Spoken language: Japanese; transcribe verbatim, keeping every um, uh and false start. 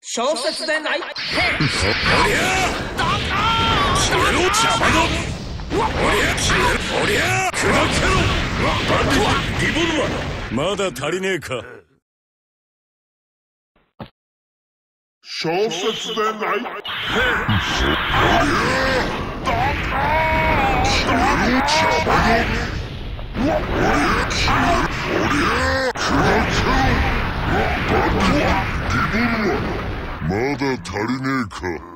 小説でない。 おりゃ消えろ邪魔だ。おりゃ消えろ。おりゃ砕けろ。バンディットリボルバーまだ足りねえか。 小説でない。おりゃだか消えろ邪魔だ。おりゃ消えろ。おりゃ砕けろ。バンディットリボルバーまだ足りねえか。